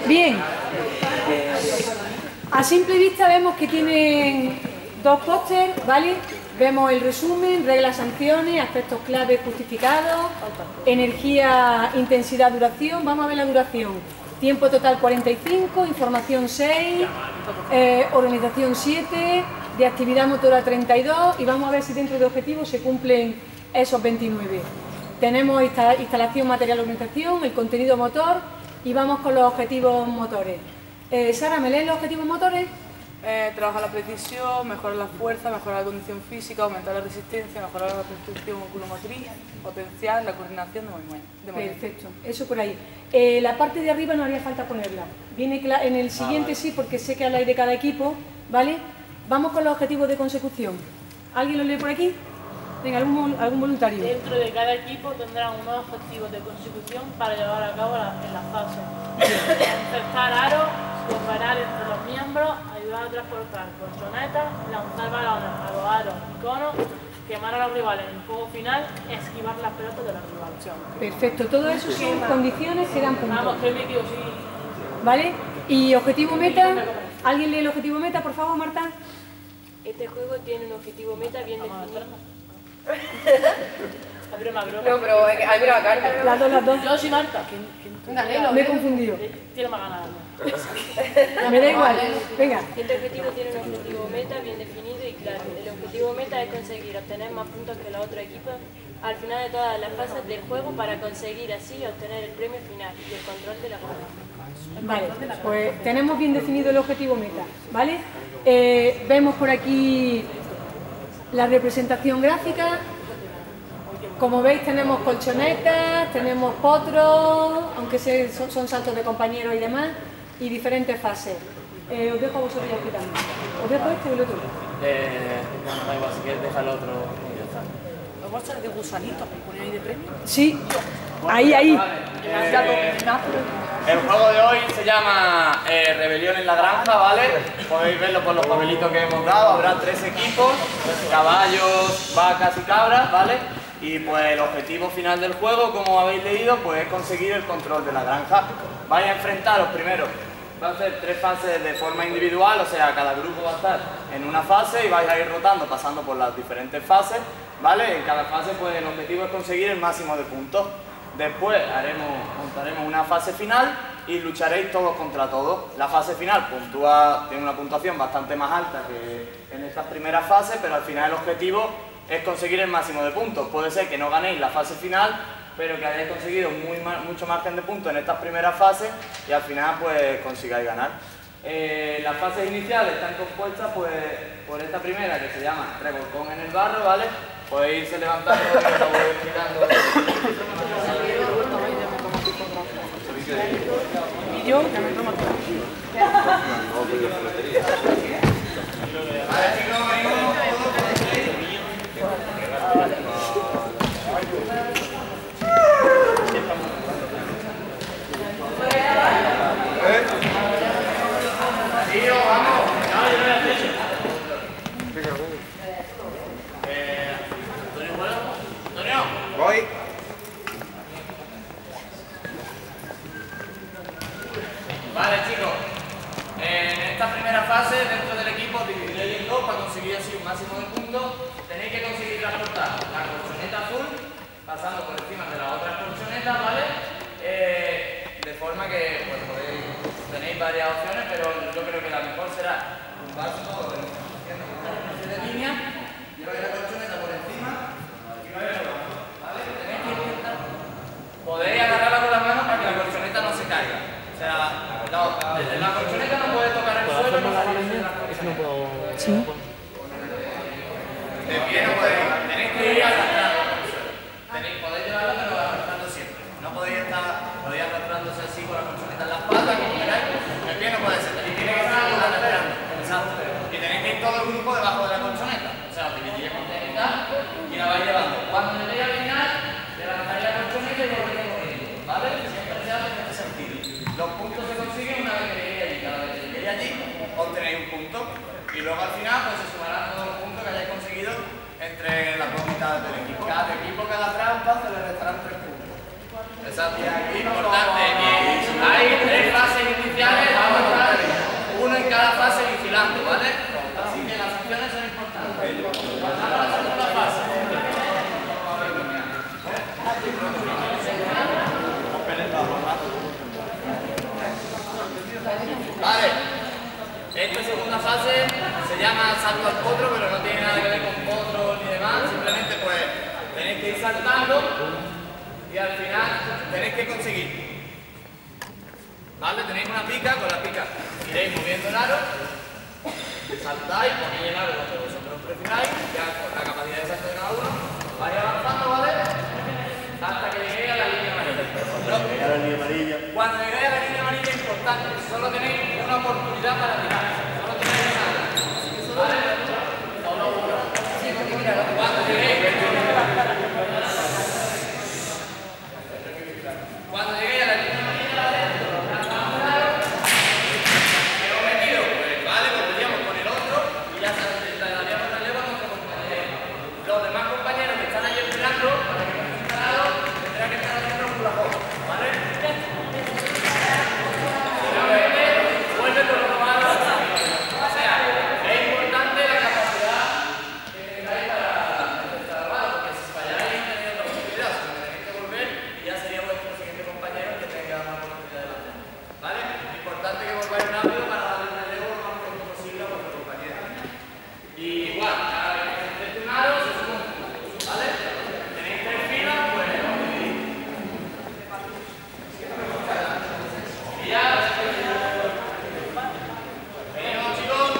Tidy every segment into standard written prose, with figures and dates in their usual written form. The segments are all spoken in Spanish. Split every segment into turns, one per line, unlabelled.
Bien. A simple vista vemos que tienen dos pósters, ¿vale? Vemos el resumen, reglas, sanciones, aspectos clave justificados, energía, intensidad, duración. Vamos a ver la duración. Tiempo total 45, información 6, organización 7, de actividad motora 32 y vamos a ver si dentro de objetivos se cumplen esos 29. Tenemos instalación, material, organización, el contenido motor y vamos con los objetivos motores. Sara, ¿me lees los objetivos motores?
Trabajar la precisión, mejorar la fuerza, mejorar la condición física, aumentar la resistencia, mejorar la construcción oculomotriz, potenciar la coordinación de movimiento.
Perfecto, eso por ahí. La parte de arriba no haría falta ponerla. Viene en el siguiente sí, porque sé que habláis de cada equipo, ¿vale? Vamos con los objetivos de consecución. ¿Alguien lo lee por aquí? Venga, algún voluntario.
Dentro de cada equipo tendrán unos objetivos de consecución para llevar a cabo en las fases. Insertar aros, cooperar entre los miembros, ayudar a transportar colchonetas, lanzar balones a los aros y conos, quemar a los rivales en el juego final, esquivar las pelotas de los rivales.
Perfecto, todo eso son condiciones que dan puntos.
Vamos, que vídeo sí.
¿Vale? ¿Y objetivo meta? ¿Alguien lee el objetivo meta, por favor, Marta?
Este juego tiene un objetivo meta bien definido.
No,
pero hay mira Carmen.
Las dos.
Yo soy Marta.
Me he confundido.
Tiene más ganas.
Me da igual. Venga.
Este objetivo tiene un objetivo meta bien definido y claro. El objetivo meta es conseguir obtener más puntos que los otros equipos al final de todas las fases del juego para conseguir así obtener el premio final y el control de la jugada.
Vale, pues tenemos bien definido el objetivo meta, ¿vale? Vemos por aquí la representación gráfica. Como veis tenemos colchonetas, tenemos potros, aunque son saltos de compañeros y demás, y diferentes fases. Os dejo a vosotros ya aquí también. ¿Os dejo este o el otro?
Bueno, da igual, si quieres dejar el otro y ya está.
¿Los bolsas de gusanito que ponen ahí de premio?
Sí, ahí.
El juego de hoy se llama Rebelión en la Granja, ¿vale? Podéis verlo por los papelitos que hemos dado. Habrá 3 equipos, caballos, vacas y cabras, ¿vale? Y pues el objetivo final del juego, como habéis leído, pues es conseguir el control de la granja. Vais a enfrentaros primero, va a ser 3 fases de forma individual, o sea, cada grupo va a estar en una fase y vais a ir rotando, pasando por las diferentes fases, ¿vale? En cada fase pues el objetivo es conseguir el máximo de puntos. Después montaremos una fase final y lucharéis todos contra todos. La fase final tiene una puntuación bastante más alta que en estas primeras fases, pero al final el objetivo es conseguir el máximo de puntos. Puede ser que no ganéis la fase final, pero que hayáis conseguido mucho margen de puntos en estas primeras fases y al final pues consigáis ganar. Las fases iniciales están compuestas pues, por esta primera que se llama revolcón en el barro, ¿vale? Podéis irse levantando y os lo voy explicando.
Y yo ya me tomo aquí.
Vale, chicos, venimos. Tío, vamos. ¿Antonio juega? ¿Antonio?
Voy.
Vale, chicos. En esta primera fase, dentro del equipo, dividiréis en 2 para conseguir así un máximo de puntos. Tenéis que conseguir transportar la colchoneta azul, pasando por encima de las otras colchonetas, ¿vale? De forma que pues, tenéis varias opciones, pero yo creo que la mejor será un paso todo haciendo una especie de línea, lleváis la colchoneta por encima y vais rodando, ¿vale? Tenéis que intentar. Podéis agarrarla con las manos para que la colchoneta no se caiga. O sea, la colchoneta no puede tocar el suelo, no puede ir la colchoneta.
Sí.
De pie no podéis, tenéis que ir arrastrando por el suelo. Podéis llevarlo, pero arrastrando siempre. No podéis arrastrándose así con la colchoneta en la espalda, como queráis. El pie no puede ser, y tiene que estar arrastrando. Exacto. Y tenéis que ir todo el grupo debajo de la colchoneta. O sea, os dividís en mitad y la vais llevando. Cuando lleguéis al final, levantáis la colchoneta y volvéis corriendo. ¿Vale? Siempre se hace en este sentido. Los puntos se consiguen una vez que lleguéis allí. Cada vez que lleguéis allí, obtenéis un punto. Y luego al final, pues se sumarán todos los puntos que hayáis conseguido entre las dos mitades del equipo. Cada trampa se le restarán 3 puntos. Exacto. Importante que hay 3 fases iniciales Esta segunda fase se llama salto al potro, pero no tiene nada que ver con potro ni demás, simplemente pues tenéis que ir saltando y al final tenéis que conseguir. ¿Vale? Tenéis una pica, con la pica iréis moviendo el aro, saltáis, ponéis el aro donde vosotros prefiráis, ya con la capacidad de salto de cada uno, vais avanzando, ¿vale? Hasta que lleguéis a la línea amarilla. Cuando lleguéis a la línea amarilla es importante, solo tenéis una oportunidad para tirar, solo tenéis nada. ¿Vale? Solo una. Cuando lleguéis a la línea amarilla, ¿vale? Los demás compañeros que están ahí esperando para que nos instalado tendrán que estar haciendo un plafón, ¿vale? Si no vuelve con lo malo. O sea, es importante la capacidad que tengáis para estar armado, porque si falláis no tenéis otra posibilidad, sino que tenéis que volver y ya sería vuestro siguiente compañero que tenga una oportunidad delante. ¿Vale? Es importante que volváis rápido para darle un relevo lo más pronto posible a vuestro compañero. Y igual, cada vez que estéis turnados, ¿vale? Tenéis 3 filas, pues y ya venimos, chicos.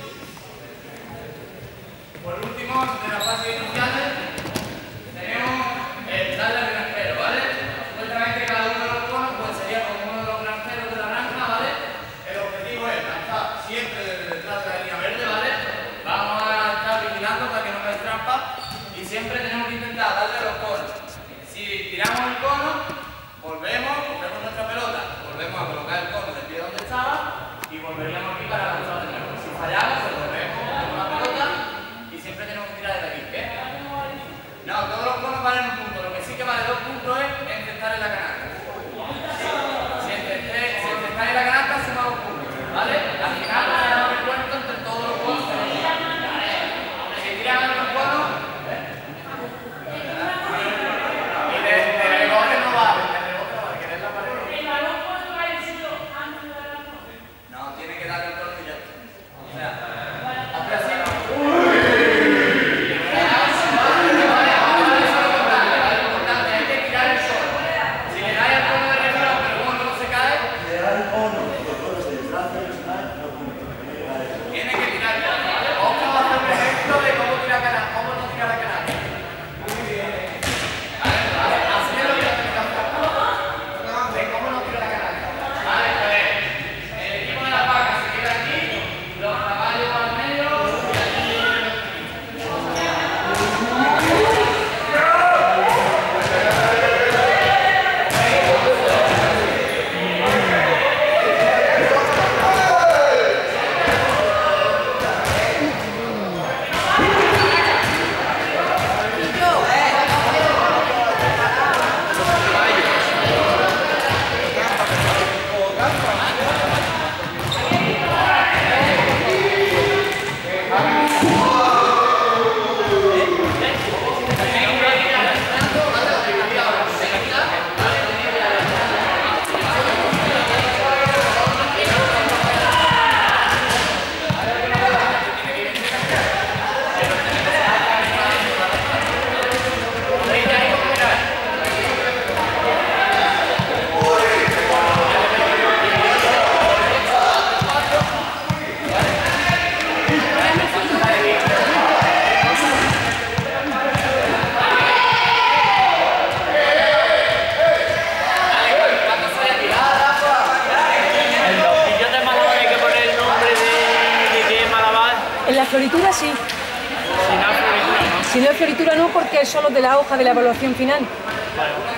Por último, de las fases iniciales tenemos el darle al granjero, ¿vale? Supuestamente cada uno de los conos pues sería como uno de los granjeros de la granja, ¿vale? El objetivo es lanzar siempre desde detrás de la línea verde, ¿vale? Vamos a estar vigilando para que no hagáis trampa. Y siempre tenemos que intentar darle a los conos. Si tiramos el cono, volvemos, cogemos nuestra pelota, volvemos a colocar el cono del pie donde estaba y volveríamos aquí para lanzar de nuevo. Si fallamos, pues volvemos, cogemos la pelota y siempre tenemos que tirar desde aquí. ¿Qué? No, todos los conos valen un punto. Lo que sí que vale 2 puntos es encestar en la canasta. Si encestáis en la canasta, suma 2 puntos. ¿Vale? Al final, hacemos el cuento entre todos los conos. Si tiran los conos, no, tiene que darle el tornillo directo. O sea, hazte así. Lo importante es que tirar el sol. Si le dais al cono de refilón, pero el cono no se cae, tiene que tirar el cono, ¿vale? Vamos a hacer un ejemplo de cómo tirar canasta, cómo no tirar la canasta. Así es lo que tenemos que hacer. De cómo no tirar la canasta. Vale, pues el equipo de la vaca se queda aquí, los caballos al medio y aquí.
En la floritura sí. Si no es floritura no, porque es solo de la hoja de la evaluación final.
Vale.